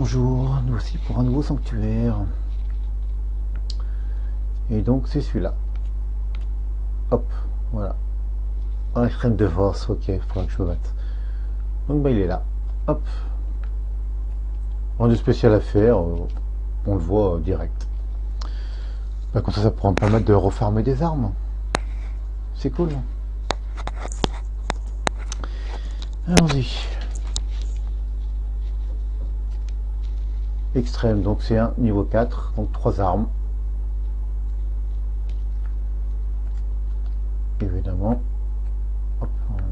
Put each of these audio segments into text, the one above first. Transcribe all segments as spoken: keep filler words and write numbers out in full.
bonjour, nous aussi pour un nouveau sanctuaire. Et donc c'est celui-là. Hop, voilà. Un frame de force, ok, il faudra que je me batte. Donc bah il est là. Hop. Rien de spécial à faire, euh, on le voit euh, direct. Bah, comme ça, ça pourra me permettre de refarmer des armes. C'est cool. Allons-y. Extrême, donc c'est un niveau quatre, donc trois armes. Évidemment. Hop.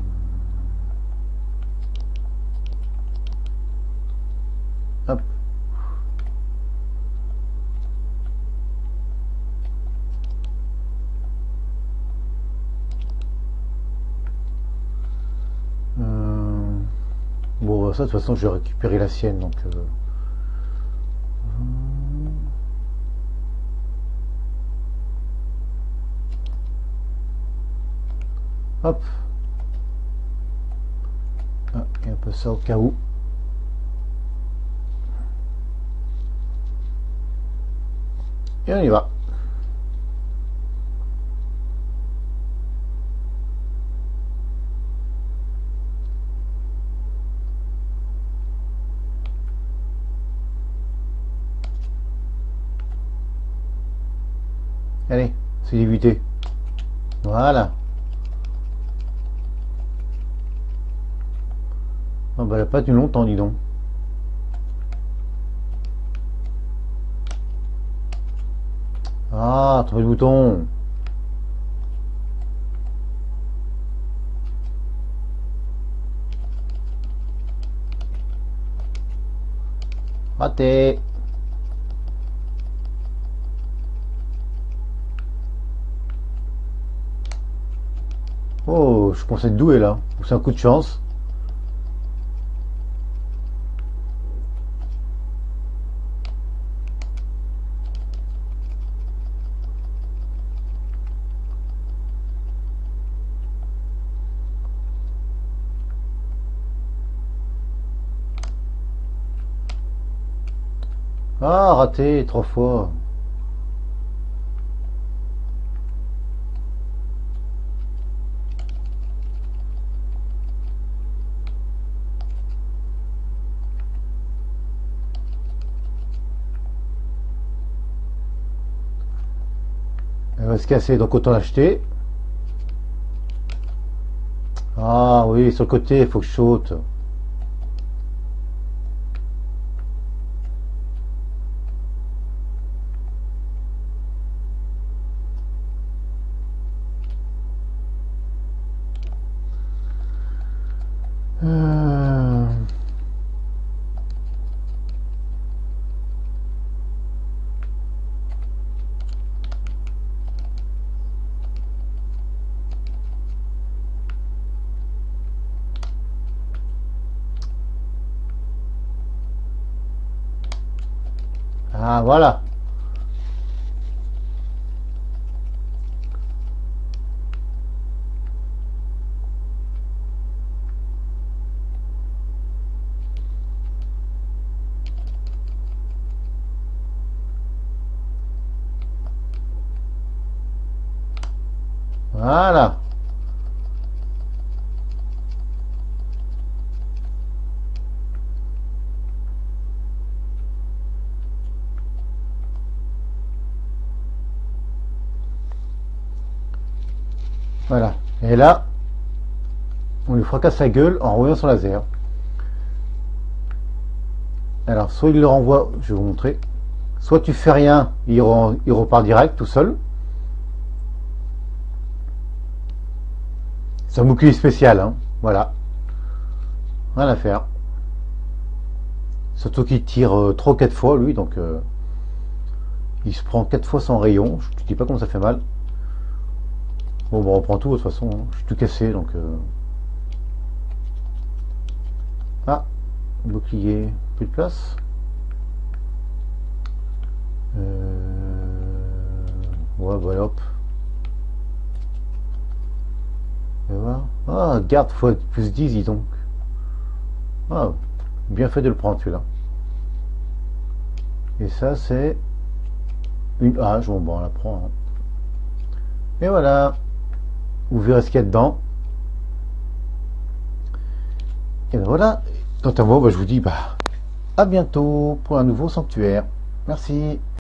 Hop. Euh... Bon, ça de toute façon, je vais récupérer la sienne, donc. Euh... Hop. Ah, et un peu ça au cas où. Et on y va. Allez, c'est d'éviter. Voilà. Ah bah elle a pas tenu longtemps, dis donc. Ah, trouvé le bouton. Raté. Oh, je pensais être doué là. C'est un coup de chance. Ah, raté, trois fois. Elle va se casser, donc autant l'acheter. Ah oui, sur le côté, il faut que je saute. Euh, Ah, voilà. Voilà. Voilà. Et là, on lui fracasse la gueule en revoyant son laser. Alors, soit il le renvoie, je vais vous montrer. Soit tu fais rien, il, re, il repart direct tout seul. C'est un bouclier spécial, hein. Voilà. Rien à faire. Surtout qu'il tire euh, trois ou quatre fois, lui, donc euh, il se prend quatre fois son rayon. Je te dis pas comment ça fait mal. Bon, bon on reprend tout de toute façon. Hein. Je suis tout cassé, donc. Euh... Ah, bouclier, plus de place. Euh... Ouais, voilà, hop. Et voilà. Ah, garde fois plus dix, dis donc. Ah, bien fait de le prendre celui-là. Et ça, c'est une hache. Bon, bon, on la prend. Hein. Et voilà. Vous verrez ce qu'il y a dedans. Et ben voilà. Quant à moi, bah, je vous dis bah, à bientôt pour un nouveau sanctuaire. Merci.